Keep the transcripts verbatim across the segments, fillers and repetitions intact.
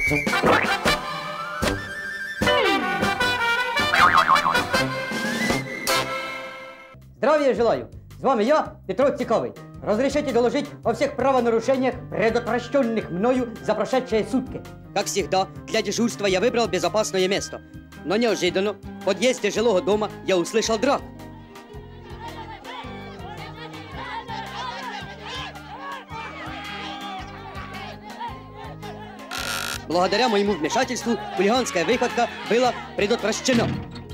Здравия желаю! С вами я, Петро Цикавый. Разрешите доложить о всех правонарушениях, предотвращенных мною за прошедшие сутки. Как всегда, для дежурства я выбрал безопасное место. Но неожиданно, в подъезде жилого дома я услышал драку. Благодаря моему вмешательству хулиганская выходка была предотвращена.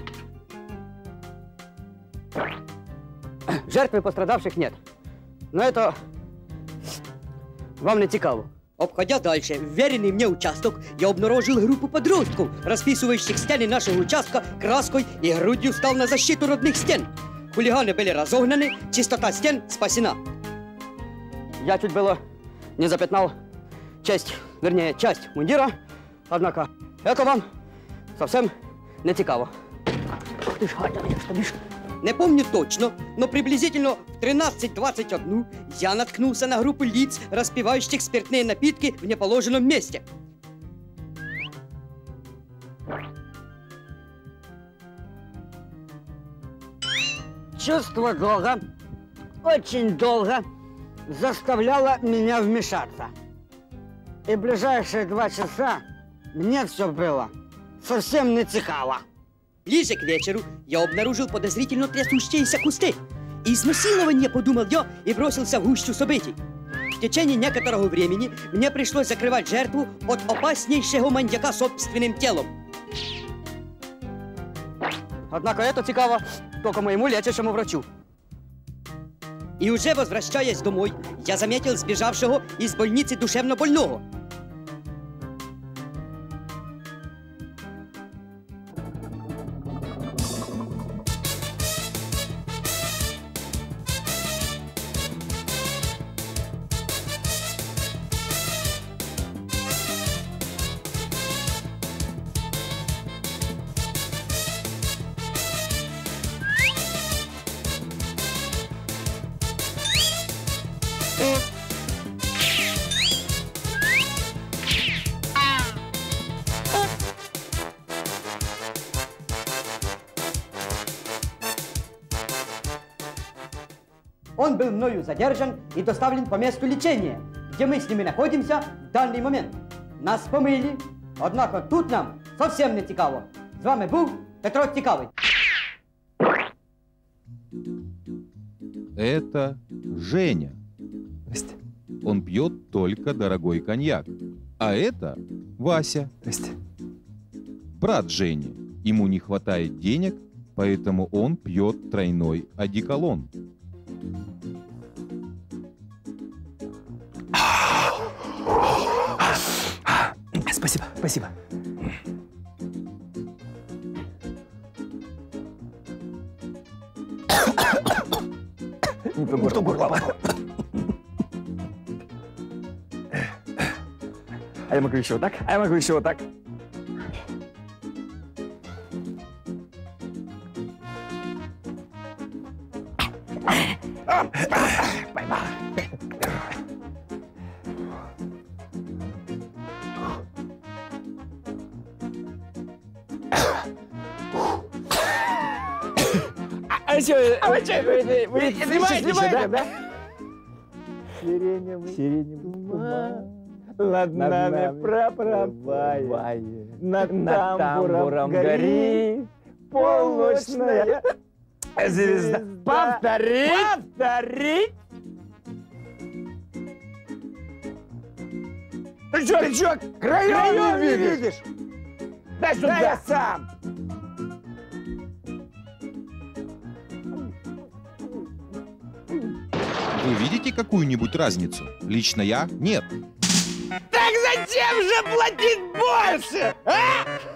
Жертв и пострадавших нет. Но это вам не цікаво. Обходя дальше вверенный мне участок, я обнаружил группу подростков, расписывающих стены нашего участка краской и грудью стал на защиту родных стен. Хулиганы были разогнаны, чистота стен спасена. Я чуть было не запятнал честь, вернее, часть мундира, однако это вам совсем не цікаво. Ух ты ж, что бишь? Не помню точно, но приблизительно в тринадцать двадцать один я наткнулся на группу лиц, распивающих спиртные напитки в неположенном месте. Чувство долга, очень долго заставляло меня вмешаться. И ближайшие два часа мне все было совсем не цікаво. Ближе к вечеру я обнаружил подозрительно трясущиеся кусты. Изнасилование, подумал я, и бросился в гущу событий. В течение некоторого времени мне пришлось закрывать жертву от опаснейшего маньяка собственным телом. Однако это цікаво только моему лечащему врачу. И уже возвращаясь домой, я заметил сбежавшего из больницы душевнобольного. Он был мною задержан и доставлен по месту лечения, где мы с ними находимся в данный момент. Нас помыли, однако тут нам совсем не цікаво. С вами был Петро Цикавый. Это Женя. Здрасте. Он пьет только дорогой коньяк. А это Вася. Здрасте. Брат Жени. Ему не хватает денег, поэтому он пьет тройной одеколон. Спасибо, спасибо. Не то горло, горло. А я могу еще вот так, а я могу еще вот так. А что, а вы что, вы, вы снимаете, снимаете, да? Сиреневый, Сиреневый туман над нами проплывает, над тамбуром гори полночная звезда. Повторить! Повторить! Ты что, ты что, краёвый видишь? видишь? Дай сюда! Дай я сам! Вы видите какую-нибудь разницу? Лично я – нет. Так зачем же платить больше, а?